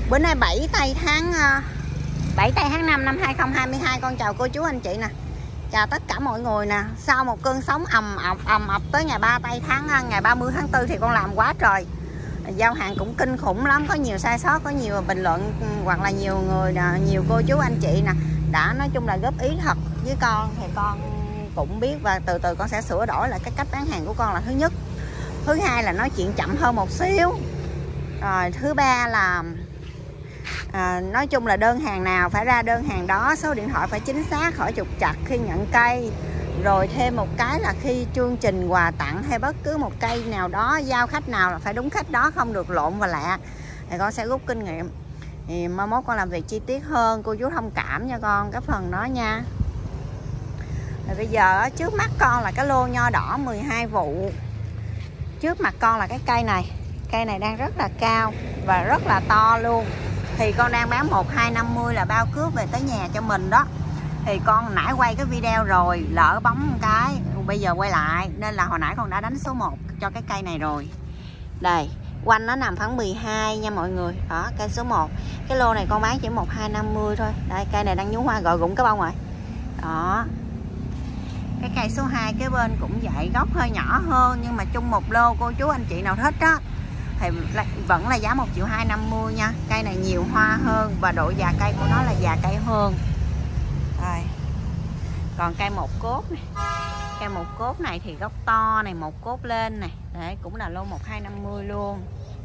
Bữa nay 7 tây tháng 5 năm 2022. Con chào cô chú anh chị nè. Chào tất cả mọi người nè. Sau một cơn sóng ầm ập tới ngày 30 tháng 4 thì con làm quá trời. Giao hàng cũng kinh khủng lắm, có nhiều sai sót, có nhiều bình luận hoặc là nhiều người nhiều cô chú anh chị nè đã nói chung là góp ý thật với con, thì con cũng biết và từ từ con sẽ sửa đổi lại cái cách bán hàng của con là thứ nhất. Thứ hai là nói chuyện chậm hơn một xíu. Rồi thứ ba là nói chung là đơn hàng nào phải ra đơn hàng đó, số điện thoại phải chính xác, khỏi trục trặc khi nhận cây. Rồi thêm một cái là khi chương trình quà tặng hay bất cứ một cây nào đó, giao khách nào là phải đúng khách đó, không được lộn và lạ. Thì con sẽ rút kinh nghiệm. Thì mai mốt con làm việc chi tiết hơn, cô chú thông cảm cho con cái phần đó nha. Rồi bây giờ trước mắt con là cái lô nho đỏ 12 vụ. Trước mặt con là cái cây này. Cây này đang rất là cao và rất là to luôn. Thì con đang bán 1250 là bao cước về tới nhà cho mình đó. Thì con nãy quay cái video rồi, lỡ bấm một cái, bây giờ quay lại. Nên là hồi nãy con đã đánh số 1 cho cái cây này rồi. Đây, quanh nó nằm khoảng 12 nha mọi người. Đó, cây số 1. Cái lô này con bán chỉ 1250 thôi. Đây, cây này đang nhú hoa gọi rụng cái bông rồi. Đó. Cái cây số 2 kế bên cũng vậy, gốc hơi nhỏ hơn nhưng mà chung một lô, cô chú anh chị nào thích đó thì vẫn là giá 1.250.000 nha. Cây này nhiều hoa hơn và độ già cây của nó là già cây hơn. Rồi. Còn cây một cốt này. Cây một cốt này thì gốc to này, một cốt lên này. Đấy, cũng là lô 1250 luôn.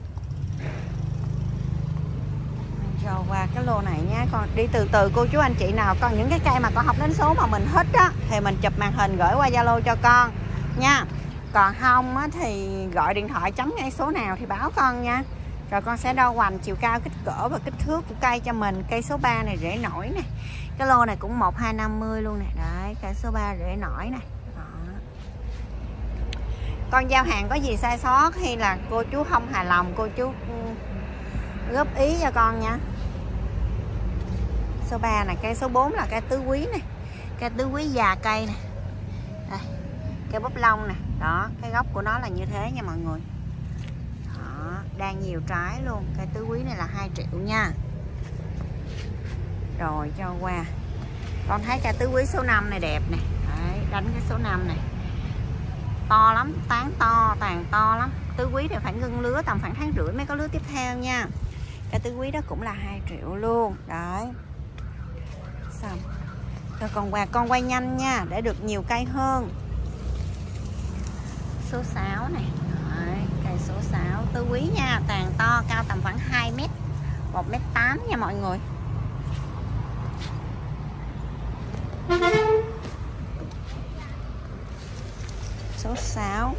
Rồi qua cái lô này nha. Còn đi từ từ cô chú anh chị nào. Còn những cái cây mà con học đến số mà mình thích á thì mình chụp màn hình gửi qua Zalo cho con nha. Còn không á, thì gọi điện thoại chấm ngay số nào thì báo con nha. Rồi con sẽ đo hoành chiều cao, kích cỡ và kích thước của cây cho mình. Cây số 3 này rễ nổi nè. Cái lô này cũng 1250 luôn nè. Đấy, cây số 3 rễ nổi nè. Đó. Con giao hàng có gì sai sót hay là cô chú không hài lòng, cô chú góp ý cho con nha. Số 3 này, cây số 4 là cây tứ quý này. Cây tứ quý già cây nè. Đây, cây búp lông nè. Đó, cái gốc của nó là như thế nha mọi người. Đó, đang nhiều trái luôn. Cây tứ quý này là 2 triệu nha. Rồi cho qua. Con thấy cây tứ quý số 5 này đẹp nè. Đấy, đánh cái số 5 này. To lắm, tán to, tàn to lắm. Tứ quý thì phải ngưng lứa tầm khoảng tháng rưỡi mới có lứa tiếp theo nha. Cây tứ quý đó cũng là 2 triệu luôn. Đấy. Xong. Rồi còn con quay nhanh nha để được nhiều cây hơn. Số 6 này. Đấy, cây số 6 tứ quý nha, tàn to, cao tầm khoảng 2 m, 1m8 nha mọi người. Số 6.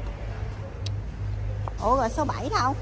Ủa rồi số 7 đâu?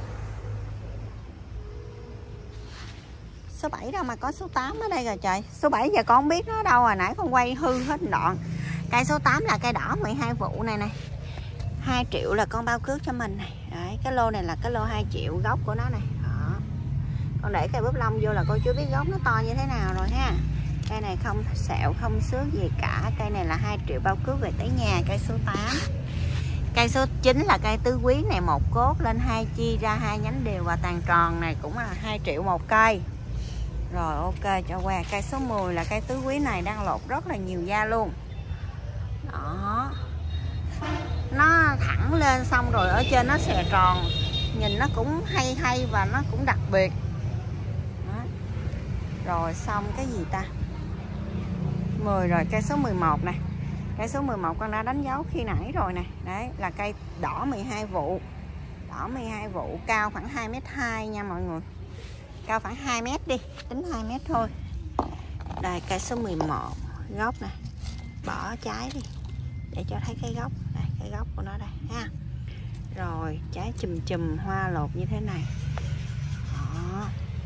Số 7 đâu mà có số 8 ở đây rồi trời. Số 7 giờ con không biết nó đâu rồi, nãy con quay hư hết đoạn. Cây số 8 là cây đỏ 12 vụ này nè. 2 triệu là con bao cước cho mình này. Đấy, cái lô này là cái lô 2 triệu, gốc của nó này. Đó. Con để cây búp lông vô là cô chưa biết gốc nó to như thế nào rồi ha. Cây này không sẹo, không xước gì cả. Cây này là 2 triệu bao cước về tới nhà. Cây số 8. Cây số 9 là cây tứ quý này, một cốt lên 2 chi ra 2 nhánh đều và tàn tròn này cũng là 2 triệu một cây. Rồi ok cho qua. Cây số 10 là cây tứ quý này đang lột rất là nhiều da luôn. Đó. Nó thẳng lên xong rồi ở trên nó xòe tròn. Nhìn nó cũng hay và nó cũng đặc biệt. Đó. Rồi xong cái gì ta? 10 rồi, cây số 11 nè. Cây số 11 con đã đánh dấu khi nãy rồi nè. Đấy là cây đỏ 12 vụ. Đỏ 12 vụ, cao khoảng 2m2 nha mọi người. Cao khoảng 2m đi, tính 2m thôi. Đây cây số 11, gốc nè. Bỏ trái đi để cho thấy cái gốc. Đây, cái gốc của nó đây ha. Rồi trái chùm hoa lột như thế này. Đó.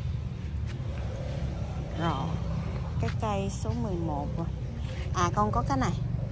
Rồi cái cây số 11 rồi. À con có cái này.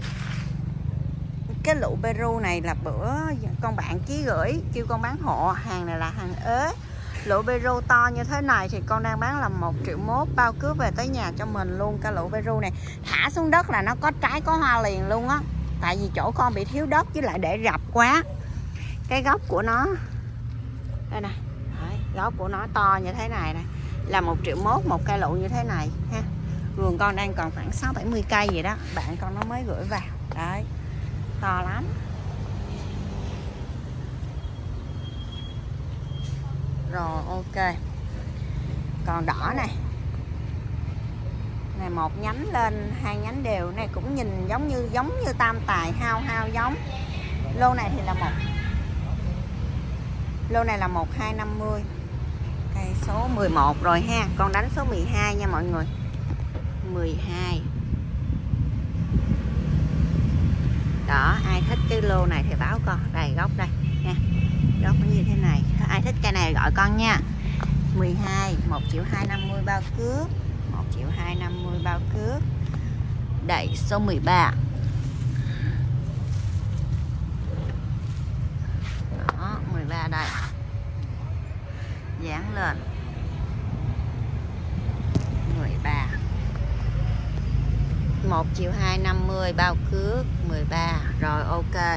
Cái lụ Peru này là bữa con bạn Chí gửi kêu con bán hộ. Hàng này là hàng ế. Lụ Peru to như thế này thì con đang bán là 1,1 triệu bao cước về tới nhà cho mình luôn. Cái lụ Peru này thả xuống đất là nó có trái có hoa liền luôn á. Tại vì chỗ con bị thiếu đất với lại để rập quá. Cái gốc của nó đây nè. Đấy, gốc của nó to như thế này nè. là 1,1 triệu một cây lụ như thế này ha. Vườn con đang còn khoảng 60-70 cây vậy đó, bạn con nó mới gửi vào đấy, to lắm. Rồi ok, còn đỏ này, này một nhánh lên, hai nhánh đều, này cũng nhìn giống như tam tài, hao giống. Lô này thì là lô này là 1250, cây số 11 rồi ha, con đánh số 12 nha mọi người. 12 đó, ai thích cái lô này thì báo con, đây gốc đây nha, gốc nó như thế này, ai thích cây này gọi con nha. 12, 1.250.000 bao cước, 1.250.000 bao cước. Đây số 13 đó, 13 đây, dán lên 13, 1.250.000 bao cước, 13 rồi ok.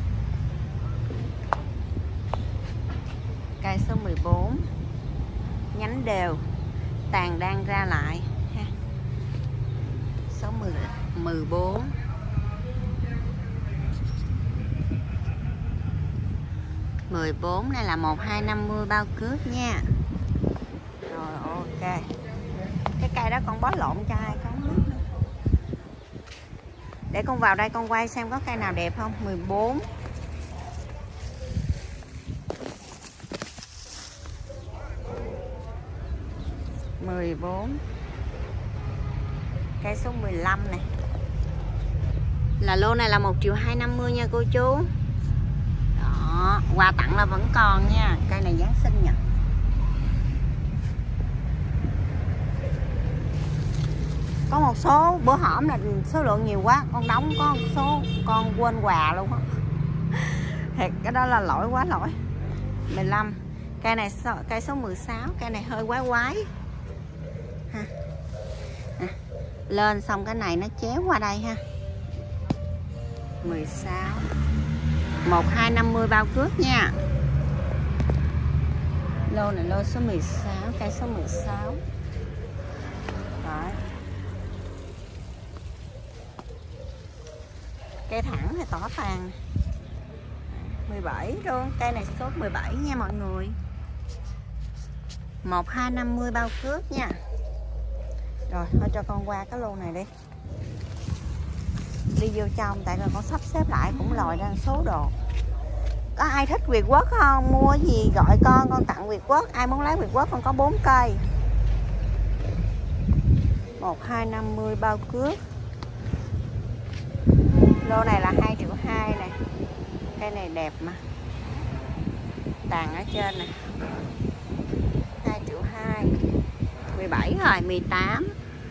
Cây số 14, nhánh đều, tàn đang ra lại ha. Số 14, này là 1.250.000 bao cước nha. Rồi ok, cái cây đó con bó lộn cho ai con biết nữa. Để con vào đây con quay xem có cây nào đẹp không. 14, cây số 15 này là lô này là 1.250.000 nha cô chú. Đó, quà tặng là vẫn còn nha, cây này Giáng sinh nha. Có một số bữa hổm là số lượng nhiều quá, con đóng có một số con quên quà luôn á. Thiệt, cái đó là lỗi, quá lỗi. 15, cây này cây số 16, cây này hơi quái ha. Lên xong cái này nó chéo qua đây ha. 16, 1.250.000 bao cước nha. Lô này lô số 16, cây số 16. Đấy. Cây thẳng thì tỏ tàn. 17 luôn, cây này số 17 nha mọi người. 1.250.000 bao cước nha. Rồi, thôi cho con qua cái lô này đi. Đi vô trong, tại là con sắp xếp lại cũng lòi ra số đồ. Có ai thích Việt Quốc không? Mua gì gọi con tặng Việt Quốc. Ai muốn lấy Việt Quốc con có 4 cây. 1.250.000 bao cước. Lô này là 2,2 triệu này. Cây này đẹp mà. Tàn ở trên này. 2,2 triệu. 17 rồi, 18.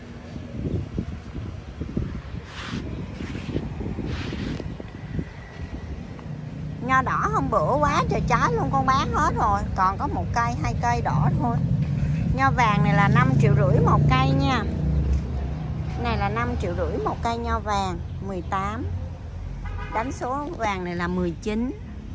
Nho đỏ hôm bữa quá trời trái luôn, con bán hết rồi, còn có một cây, hai cây đỏ thôi. Nho vàng này là 5,5 triệu một cây nha. Này là 5,5 triệu một cây nho vàng. 18. Đánh số vàng này là 19.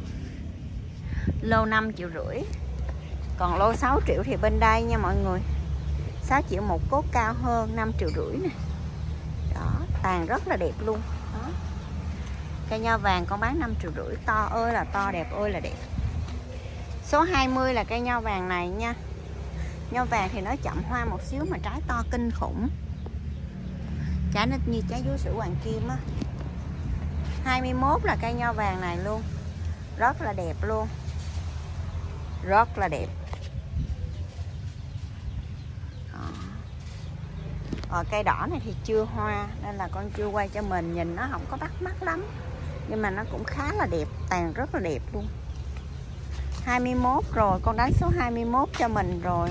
Lô 5,5 triệu. Còn lô 6 triệu thì bên đây nha mọi người. 6 triệu một cốt cao hơn, 5,5 triệu nè. Đó, tàn rất là đẹp luôn. Đó. Cây nho vàng con bán 5,5 triệu, to ơi là to, đẹp ơi là đẹp. Số 20 là cây nho vàng này nha. Nho vàng thì nó chậm hoa một xíu mà trái to kinh khủng. Trái nó như trái vú sữa hoàng kim á. 21 là cây nho vàng này luôn. Rất là đẹp luôn. Rất là đẹp. Cây đỏ này thì chưa hoa nên là con chưa quay cho mình, nhìn nó không có bắt mắt lắm. Nhưng mà nó cũng khá là đẹp, tàn rất là đẹp luôn. 21 rồi, con đánh số 21 cho mình rồi.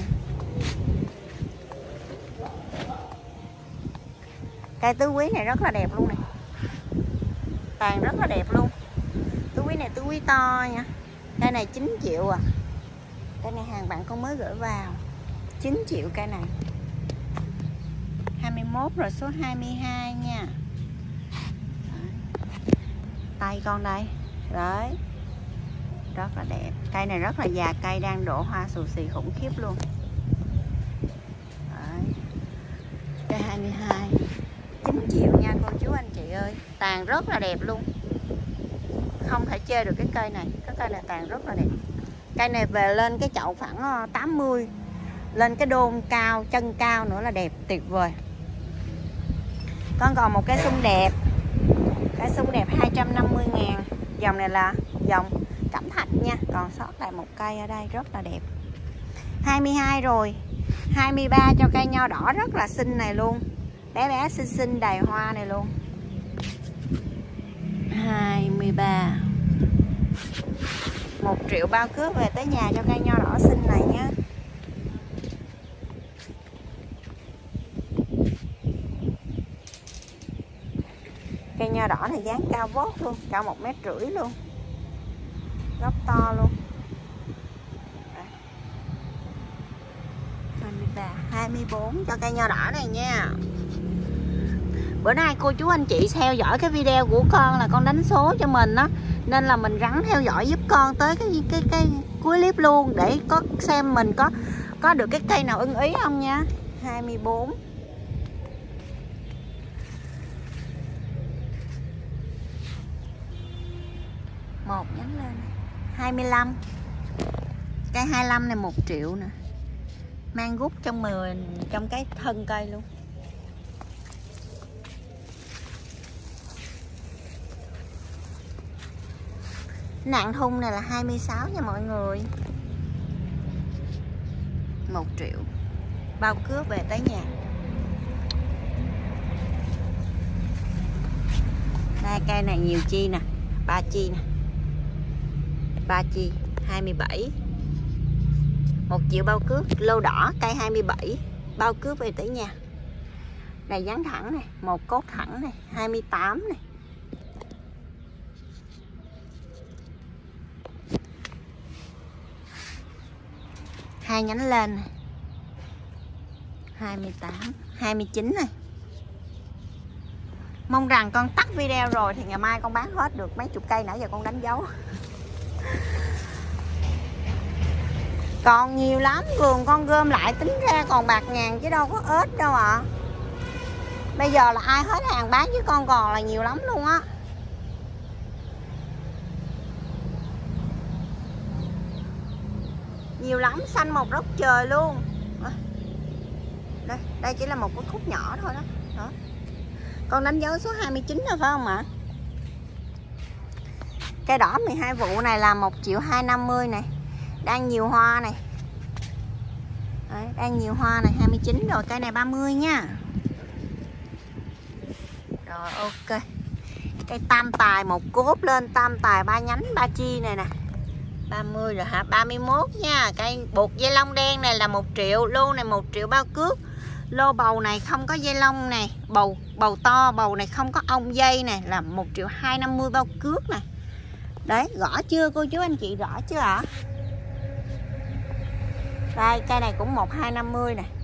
Cây tứ quý này rất là đẹp luôn này. Tàn rất là đẹp luôn. Tứ quý này tứ quý to nha. Cây này 9 triệu à. Cây này hàng bạn con mới gửi vào. 9 triệu cây này. 21 rồi, số 22 nha. Tay con đây. Đấy. Rất là đẹp. Cây này rất là già, cây đang đổ hoa xù xì khủng khiếp luôn. Cây 22 9 triệu nha cô chú anh chị ơi. Tàn rất là đẹp luôn. Không thể chê được cái cây này. Cái cây này tàn rất là đẹp. Cây này về lên cái chậu khoảng 80. Lên cái đôn cao, chân cao nữa là đẹp, tuyệt vời. Còn một cái sung đẹp. Cái sung đẹp 250.000. Dòng này là dòng cẩm thạch nha. Còn sót lại một cây ở đây rất là đẹp. 22 rồi. 23 cho cây nho đỏ rất là xinh này luôn. Bé bé xinh xinh đầy hoa này luôn. 23 1 triệu bao cước về tới nhà cho cây nho đỏ xinh này nhé. Cây nho đỏ này dáng cao vót luôn, cao 1,5 m luôn. Gốc to luôn. 23, 24 cho cây nho đỏ này nha. Bữa nay cô chú anh chị theo dõi cái video của con là con đánh số cho mình đó, nên là mình ráng theo dõi giúp con tới cái cuối clip luôn để có xem mình có được cái cây nào ưng ý không nha. 24. Một nhánh lên. 25. Cây 25 này 1 triệu nè. Mang gút trong cái thân cây luôn. Nặng thun này là 26 nha mọi người. 1 triệu. Bao cước về tới nhà. Đây cây này nhiều chi nè. 3 chi nè. 3 chi 27. 1 triệu bao cước. Lô đỏ cây 27. Bao cước về tới nhà. Này dáng thẳng này. Một cốt thẳng này. 28 này. Hai nhánh lên này. 28 29 này. Mong rằng con tắt video rồi thì ngày mai con bán hết được mấy chục cây nãy giờ con đánh dấu. Còn nhiều lắm, vườn con gom lại tính ra còn bạc ngàn chứ đâu có ít đâu ạ. Bây giờ là ai hết hàng bán chứ con còn là nhiều lắm luôn á. Nhiều lắm, xanh một góc trời luôn. Đây chỉ là một cái khúc nhỏ thôi đó. Đó. Con đánh dấu số 29 rồi phải không ạ? Cây đỏ 12 vụ này là 1.250.000 này. Đang nhiều hoa này. Đấy, đang nhiều hoa này, 29 rồi, cây này 30 nha. Rồi ok. Cây tam tài một cốt lên, tam tài 3 nhánh 3 chi này nè. 30 rồi hả? 31 nha. Cây buộc dây lông đen này là 1 triệu. Lô này 1 triệu bao cước. Lô bầu này không có dây lông này. Bầu to, bầu này không có ong dây này là 1.250.000 bao cước nè. Đấy, rõ chưa cô chú anh chị, rõ chưa ạ? Đây, cây này cũng 1.250 nè.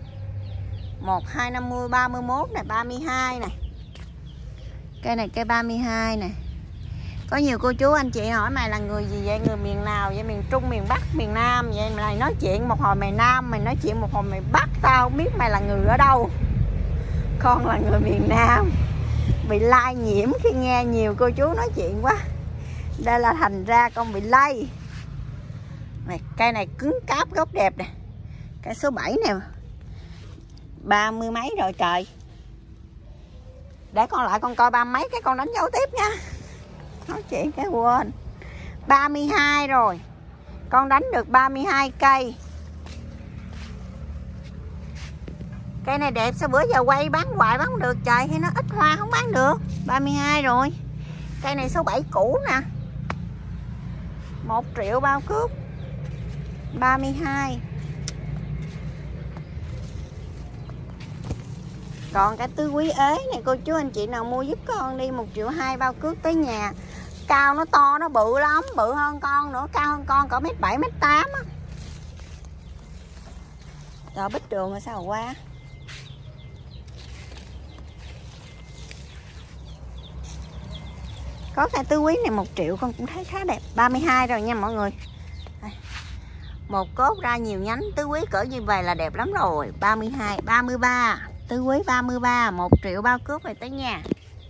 1.250, 31 này, 32 này. Cây này cây 32 nè. Có nhiều cô chú anh chị hỏi mày là người gì vậy? Người miền nào vậy? Miền Trung, miền Bắc, miền Nam vậy? Mày nói chuyện một hồi mày Nam, mày nói chuyện một hồi mày Bắc. Tao không biết mày là người ở đâu. Con là người miền Nam. Bị lai nhiễm khi nghe nhiều cô chú nói chuyện quá. Đây là thành ra con bị lây. Cây này cứng cáp gốc đẹp nè. Cây số 7 nè. 30 mấy rồi trời. Để con lại con coi 30 mấy cái con đánh dấu tiếp nha. Nói chuyện cái quên. 32 rồi. Con đánh được 32 cây. Cây này đẹp, sao bữa giờ quay bán hoài bán không được trời, hay nó ít hoa không bán được. 32 rồi. Cây này số 7 cũ nè. 1 triệu bao cước. 32. Còn cái tứ quý ế này cô chú anh chị nào mua giúp con đi, 1,2 triệu bao cước tới nhà. Cao nó to, nó bự lắm, bự hơn con nữa, cao hơn con cỡ 1,7 1,8 á. Rồi bích đường rồi sao qua. Có cây tứ quý này 1 triệu con cũng thấy khá đẹp. 32 rồi nha mọi người. Đây. Một cốt ra nhiều nhánh tứ quý cỡ như vậy là đẹp lắm rồi. 32, 33. Tứ quý 33, 1 triệu bao cước về tới nhà.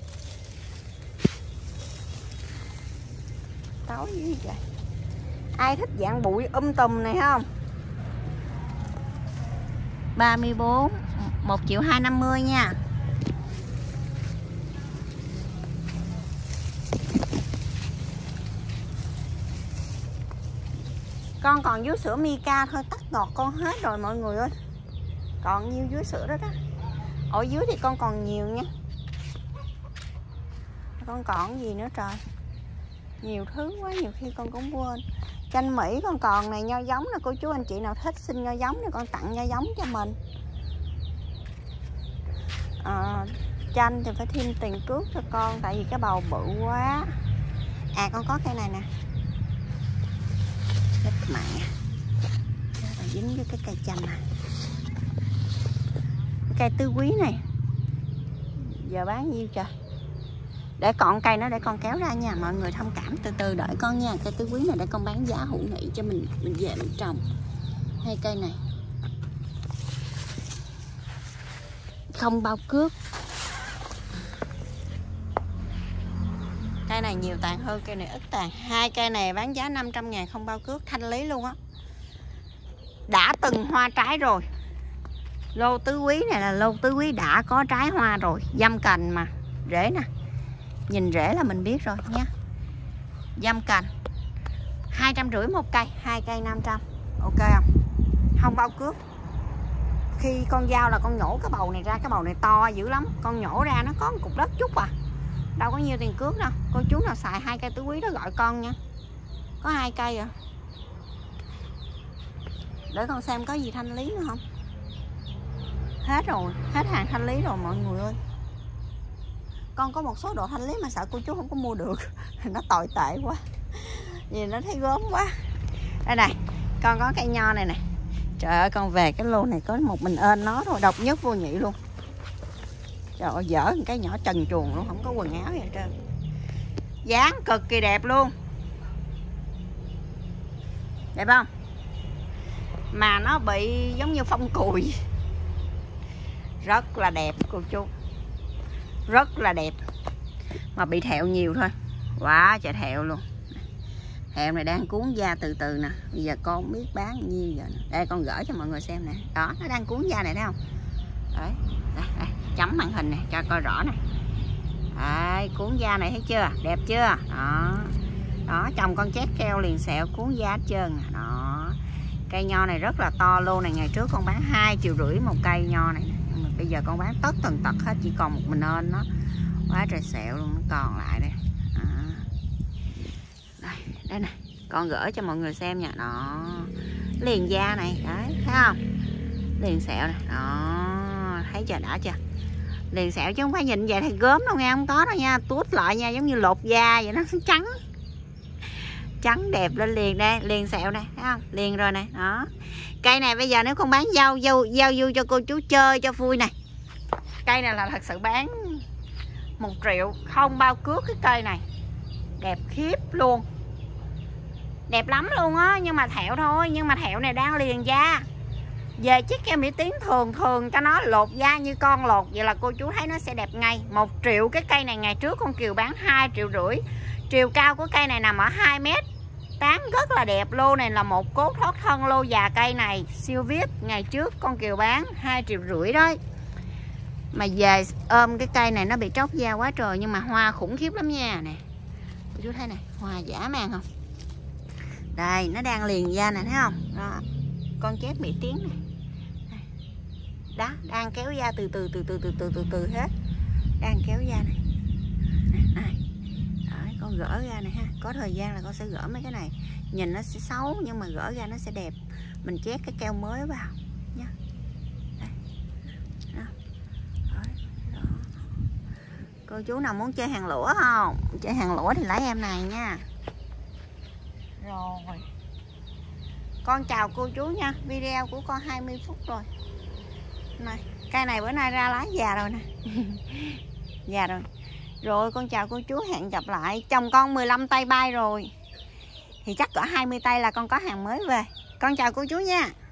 Tối dữ vậy. Ai thích dạng bụi tùm này không? 34, 1 triệu 250 nha. Con còn vú sữa Mica thôi, tắt ngọt con hết rồi mọi người ơi. Còn nhiêu vú sữa đó đó. Ở dưới thì con còn nhiều nha. Con còn gì nữa trời. Nhiều thứ quá, nhiều khi con cũng quên. Chanh Mỹ con còn này, nho giống nè, cô chú anh chị nào thích xin nho giống thì con tặng nho giống cho mình. Chanh thì phải thêm tiền cước cho con, tại vì cái bầu bự quá. À con có cây này nè. Chết mẹ. Dính với cái cây chanh này. Cây tứ quý này giờ bán nhiêu trời. Để còn cây nó để con kéo ra nha, mọi người thông cảm, từ từ đợi con nha. Cây tứ quý này để con bán giá hữu nghị cho mình về mình trồng. Hai cây này không bao cước. Cây này nhiều tàn hơn, cây này ít tàn. Hai cây này bán giá 500.000 không bao cước, thanh lý luôn á. Đã từng hoa trái rồi. Lô tứ quý này là lô tứ quý đã có trái hoa rồi, dăm cành mà. Rễ nè, nhìn rễ là mình biết rồi nha. Dăm cành 250 một cây, 2 cây 500. Ok không? Không bao cước. Khi con dao là con nhổ cái bầu này ra, cái bầu này to dữ lắm. Con nhổ ra nó có một cục đất chút à, đâu có nhiều tiền cước đâu. Cô chú nào xài 2 cây tứ quý đó gọi con nha. Có 2 cây à. Để con xem có gì thanh lý nữa không. Hết rồi, hết hàng thanh lý rồi mọi người ơi. Con có một số đồ thanh lý mà sợ cô chú không có mua được. Nó tồi tệ quá, vì nó thấy gớm quá. Đây này, con có cây nho này nè. Trời ơi, con về cái lô này có một mình ên nó thôi, độc nhất vô nhị luôn. Trời ơi, dở một cái nhỏ trần truồng luôn, không có quần áo gì hết trơn. Dáng cực kỳ đẹp luôn. Đẹp không? Mà nó bị giống như phong cùi. Rất là đẹp cô chú. Rất là đẹp. Mà bị thẹo nhiều thôi. Quá trời thẹo luôn. Thẹo này đang cuốn da từ từ nè. Bây giờ con không biết bán nhiêu giờ nè. Đây con gửi cho mọi người xem nè. Đó, nó đang cuốn da này thấy không? Đấy, đây, chấm màn hình nè, cho coi rõ nè. Đấy, cuốn da này thấy chưa? Đẹp chưa? Đó. Đó, trồng con chét keo liền sẹo cuốn da hết trơn nè. Đó. Cây nho này rất là to. Lô này ngày trước con bán 2,5 triệu một cây nho này. Nhưng mà bây giờ con bán tất tần tật hết, chỉ còn một mình ên nó. Quá trời sẹo luôn, nó còn lại đây. Đây nè, con gửi cho mọi người xem nha. Đó, liền da này, đấy, thấy không? Liền sẹo nè, đó, thấy chưa, đã chưa? Liền sẹo chứ không phải nhìn vậy thì gớm đâu nha, không có đâu nha, tuốt lại nha, giống như lột da vậy, nó trắng. Trắng đẹp lên liền đây, liền sẹo này, thấy không? Liền rồi này, đó. Cây này bây giờ nếu không bán giao du cho cô chú chơi cho vui này. Cây này là thật sự bán 1 triệu không bao cước cái cây này. Đẹp khiếp luôn. Đẹp lắm luôn á, nhưng mà thẹo thôi, nhưng mà thẹo này đang liền da. Về chiếc kem Mỹ Tiến thường cho nó lột da như con lột vậy là cô chú thấy nó sẽ đẹp ngay. 1 triệu cái cây này ngày trước con Kiều bán 2,5 triệu. Chiều cao của cây này nằm ở 2 mét. Tán rất là đẹp. Lô này là một cốt thoát thân, lô già cây này siêu VIP. Ngày trước con Kiều bán 2,5 triệu đó. Mà về ôm cái cây này nó bị tróc da quá trời, nhưng mà hoa khủng khiếp lắm nha. Nè, cô chú thấy này, hoa dã man không? Đây, nó đang liền da này thấy không? Đó. Con chép Mỹ Tiến này. Đó, đang kéo da từ từ hết. Đang kéo da này. Này. Đấy, con gỡ ra này ha. Có thời gian là con sẽ gỡ mấy cái này. Nhìn nó sẽ xấu nhưng mà gỡ ra nó sẽ đẹp. Mình chét cái keo mới vào nha. Đây. Đó. Đó. Cô chú nào muốn chơi hàng lũa không? Chơi hàng lũa thì lấy em này nha. Rồi, con chào cô chú nha. Video của con 20 phút rồi. Này, cây này bữa nay ra lá già rồi nè. Già rồi. Rồi con chào cô chú, hẹn gặp lại. Chồng con 15 tay bay rồi. Thì chắc cỡ 20 tay là con có hàng mới về. Con chào cô chú nha.